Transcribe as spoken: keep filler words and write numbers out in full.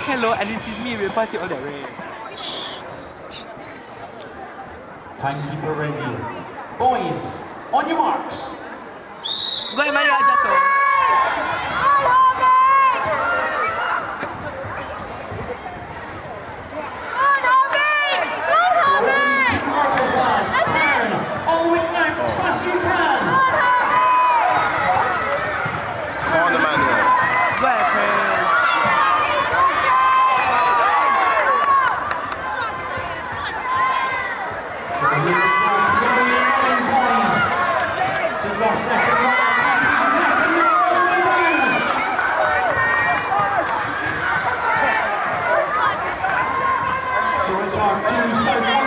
hello, and this is me, we're party all the way. Timekeeper ready. Boys, on your marks. Go ahead, Maria Jato. On the manual. Go ahead, Chris. This is our second round. So it's our two second